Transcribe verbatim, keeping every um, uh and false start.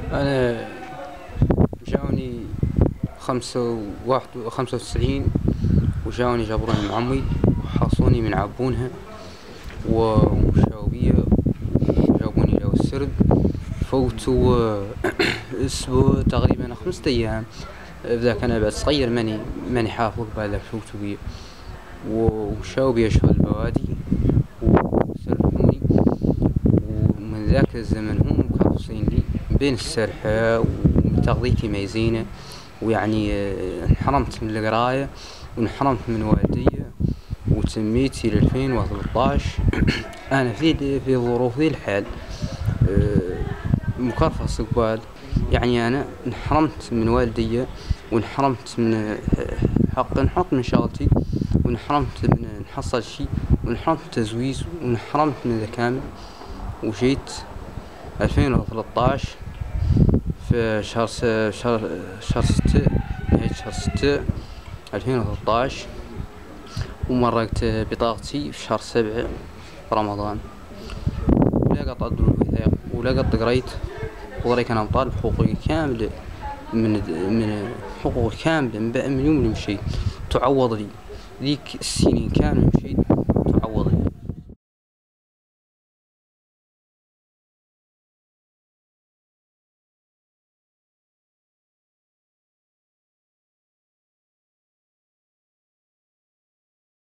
أنا جاوني خمسة واحد خمسة وتسعين، وجاوني جابروني من عمي وحاصوني من عبونها ومشاو بيا وجابوني إلى السرب. فوتوا أسبوع تقريبا خمسة أيام، بذاك أنا بعد صغير ماني ماني حافظ. بعد فوتوا بيا ومشاو بيا شغل البوادي وسرحوني، ومن ذاك الزمن هم مكرفصين لي بين السرحة وتغذيتي ميزينة. ويعني انحرمت من القراية وانحرمت من والدية وتميتي لألفين وثلاثطاش. أنا في في ظروف ذي الحال مكرفص قبال، يعني أنا انحرمت من والدية وانحرمت من حق، انحرمت من شغلتي وانحرمت من نحصل شي وانحرمت من تزويز وانحرمت من ذا كامل. وجيت ألفين وثلاثطاش في شهر شهر شهر ستة، نهاية شهر ستة ألفين وثلاثطاش، ومرقت بطاقتي في شهر سبعة رمضان. ولا قطعت الوثائق ولا قط قريت، وضريك أنا مطالب حقوقي كاملة من من حقوقي كاملة من يوم اللي مشيت. تعوض لي ذيك السنين كانوا